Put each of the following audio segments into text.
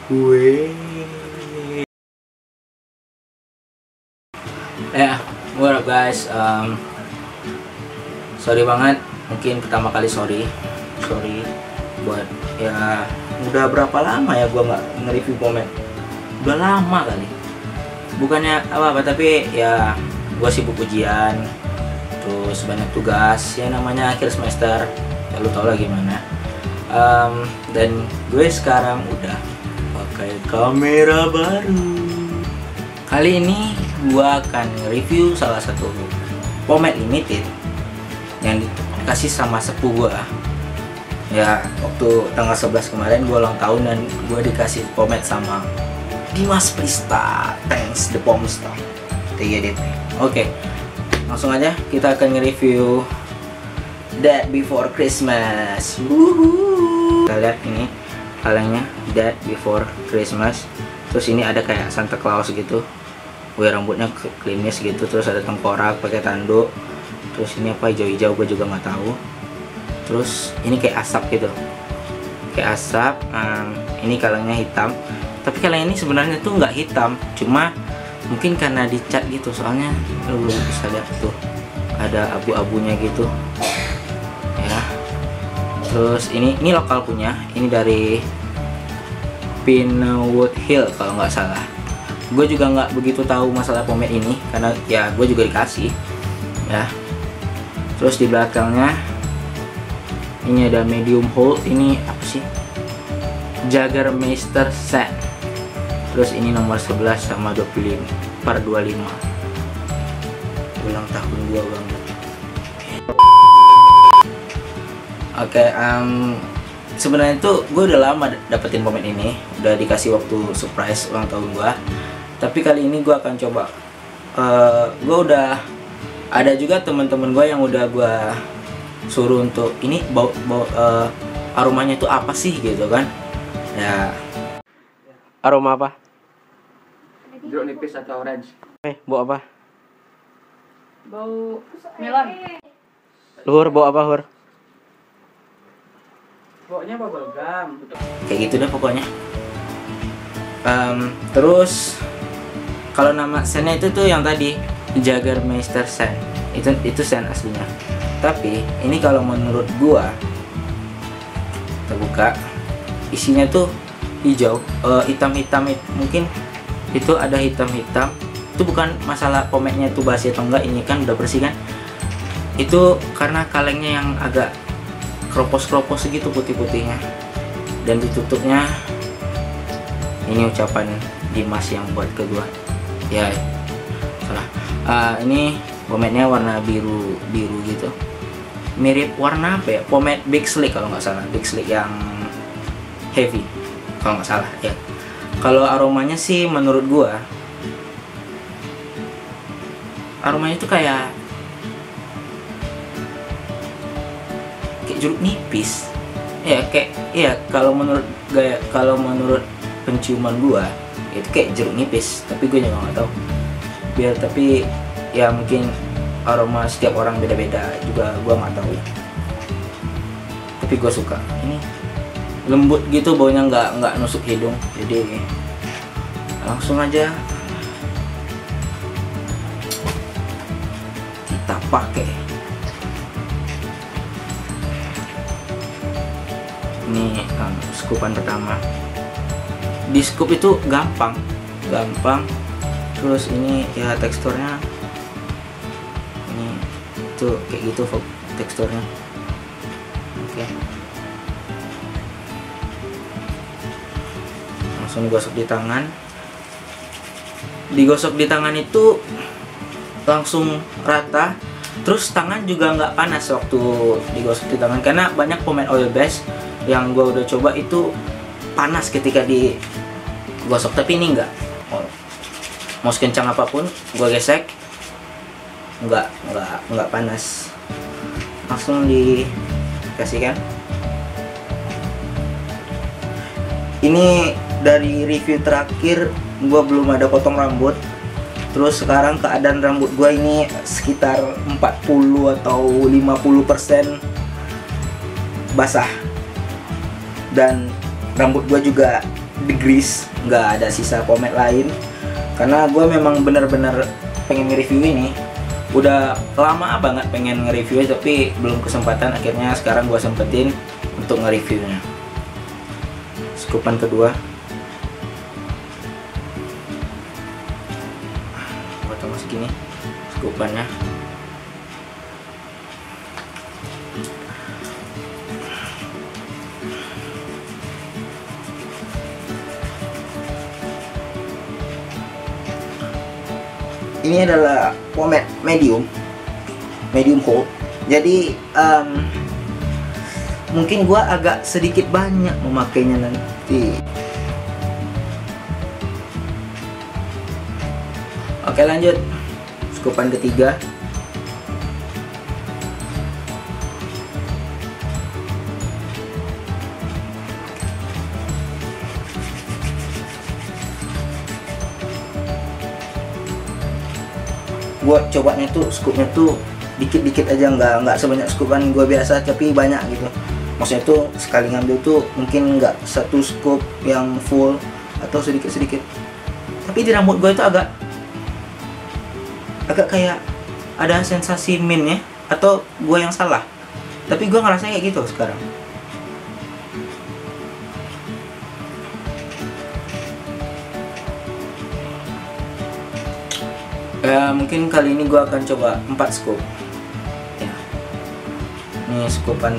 Gue what up guys, sorry banget, mungkin pertama kali sorry buat ya udah berapa lama ya gua nggak nge-review pomade. Udah lama kali, bukannya apa-apa, tapi ya gua sibuk ujian, terus banyak tugas, ya namanya akhir semester, ya lu tau lah gimana. Dan gue sekarang udah pakai kamera baru. Kali ini gua akan review salah satu pomade limited yang dikasih sama sepupu gua. Ya, waktu tanggal 11 kemarin gua ulang tahun dan gua dikasih pomade sama Dimas Prista. Thanks the Pomstar. TGDT. Oke, langsung aja kita akan nge-review Dead Before Christmas. Woohoo. Kita lihat ini kalengnya, Dead Before Christmas. Terus ini ada kayak Santa Claus gitu. Gue rambutnya klimis gitu, terus ada tengkorak pakai tanduk. Terus ini apa, hijau-hijau, gue juga nggak tahu. Terus ini kayak asap gitu, kayak asap. Ini kalengnya hitam, tapi kaleng ini sebenarnya tuh nggak hitam, cuma mungkin karena dicat gitu, soalnya lu bisa lihat tuh ada abu-abunya gitu ya. Terus ini lokal punya, ini dari Pinewood Hill kalau nggak salah. Gue juga nggak begitu tahu masalah pomade ini karena ya gue juga dikasih ya. Terus di belakangnya ini ada medium hold, ini apa sih, Jagermeister Scent. Terus ini nomor 11 sama 25 per 25. Ulang tahun gua banget. Oke, sebenarnya tuh gue udah lama dapetin pomade ini, udah dikasih waktu surprise ulang tahun gua. Tapi kali ini gue akan coba. Gue udah ada juga teman-teman gue yang udah gue suruh untuk ini bau aromanya itu apa sih gitu kan ya. Aroma apa? Jeruk nipis atau orange? Bau apa? Bau melon. Luhur, bau apa, Hur? Baunya bubble gum. Kayak gitu deh pokoknya. Terus kalau nama scentnya itu tuh yang tadi Jagermeister Scent, itu scent aslinya. Tapi ini kalau menurut gua, kita buka, isinya tuh hijau, hitam-hitam, mungkin itu ada hitam-hitam. Itu bukan masalah pomade-nya itu basi atau enggak, ini kan udah bersih kan. Itu karena kalengnya yang agak kropos-kropos segitu putih-putihnya. Dan ditutupnya ini ucapan Dimas yang buat ke gua. Ya, salah. Ini pomade-nya warna biru gitu. Mirip warna apa ya? Pomade Big Slick kalau nggak salah. Big Slick yang heavy kalau nggak salah ya. Kalau aromanya sih menurut gua, aromanya itu kayak jeruk nipis. Ya kayak, iya, kalau menurut penciuman gua itu kayak jeruk nipis, tapi gue juga nggak tahu. Tapi ya mungkin aroma setiap orang beda-beda juga, gua nggak tahu ya. Tapi gue suka ini, lembut gitu baunya, nggak nusuk hidung. Jadi langsung aja kita pakai. Ini skupan pertama. Di scoop itu gampang. Terus ini ya teksturnya ini tuh kayak gitu teksturnya. Oke. Langsung digosok di tangan. Digosok di tangan itu langsung rata. Terus tangan juga nggak panas waktu digosok di tangan, karena banyak pomade oil base yang gue udah coba itu panas ketika digosok, tapi ini enggak. Mau sekencang apapun gue gesek, nggak panas. Langsung dikasihkan. Ini dari review terakhir gue belum ada potong rambut. Terus sekarang keadaan rambut gue ini sekitar 40 atau 50% basah. Dan rambut gue juga di grease, nggak ada sisa pomade lain. Karena gue memang bener-bener pengen nge-review ini. Udah lama banget pengen nge-review tapi belum kesempatan. Akhirnya sekarang gue sempetin untuk nge-reviewnya. Skupan kedua. Gue tambah segini skupannya. Ini adalah pomade medium hold. Jadi mungkin gua agak sedikit banyak memakainya nanti. Oke, lanjut skupan ketiga. Gue cobanya tuh scoopnya tuh dikit-dikit aja, nggak sebanyak scoopan gue biasa tapi banyak gitu. Maksudnya tuh sekali ngambil tuh mungkin nggak satu scoop yang full atau sedikit-sedikit. Tapi di rambut gue itu agak kayak ada sensasi mint ya, atau gue yang salah, tapi gue ngerasa kayak gitu sekarang. Mungkin kali ini gue akan coba 4 scoop ya. Ini scoopan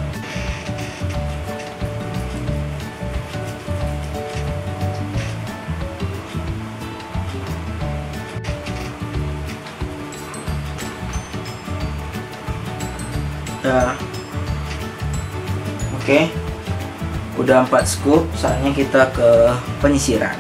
ya. Oke, udah 4 scoop, saatnya kita ke penyisiran.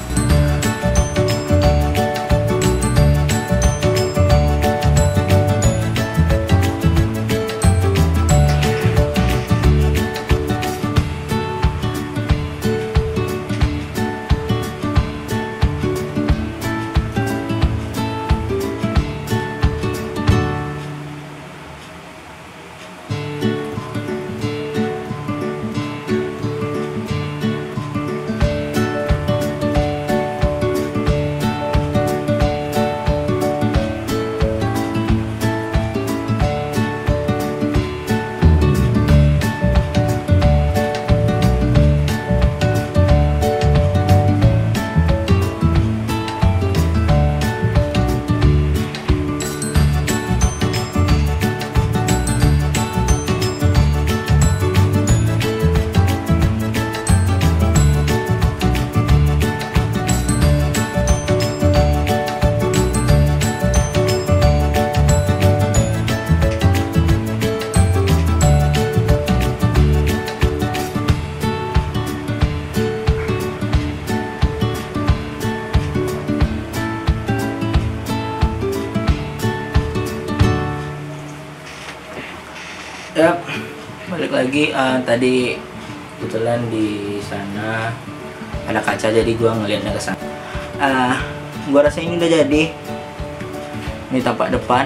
Ya, balik lagi. Tadi kebetulan di sana ada kaca, jadi gua ngelihatnya ke sana. Gua rasa ini udah jadi. Ini tampak depan,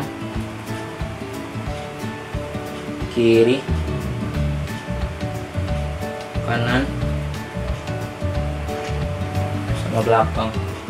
kiri, kanan, sama belakang.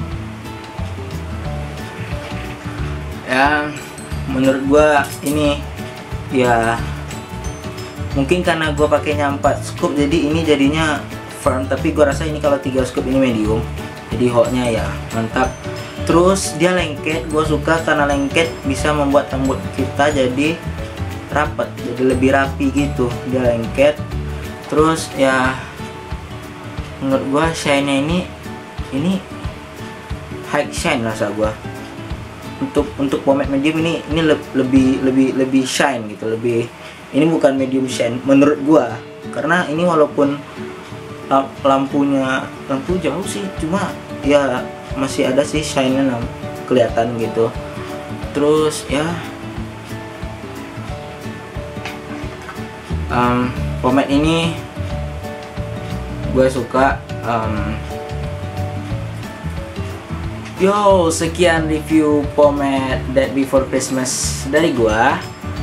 Ya, menurut gua ini ya mungkin karena gue pakainya 4 scoop jadi ini jadinya firm, tapi gue rasa ini kalau 3 scoop ini medium, jadi hotnya ya mantap. Terus dia lengket, gue suka karena lengket bisa membuat rambut kita jadi rapat, jadi lebih rapi gitu. Dia lengket, terus ya menurut gue shine-nya ini high shine rasa gue. Untuk pomade medium ini lebih shine gitu, ini bukan medium shine menurut gua, karena ini walaupun lampu jauh sih, cuma ya masih ada sih shine-nya kelihatan gitu. Terus ya pomade ini gue suka. Yo, sekian review pomade Dead Before Christmas dari gua.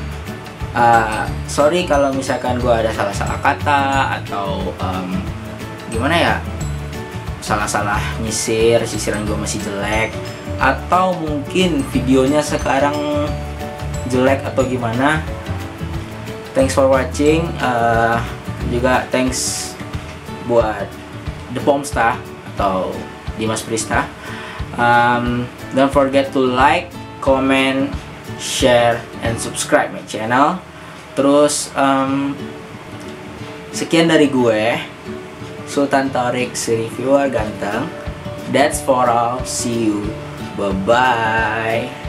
Sorry kalau misalkan gue ada salah-salah kata atau gimana ya, salah-salah nyisir, sisiran gue masih jelek, atau mungkin videonya sekarang jelek atau gimana. Thanks for watching. Juga thanks buat The Pomsta atau Dimas Prista. Don't forget to like, comment, share, and subscribe my channel. Terus sekian dari gue, Sultan Thorik, si reviewer ganteng. That's for all. See you. Bye bye.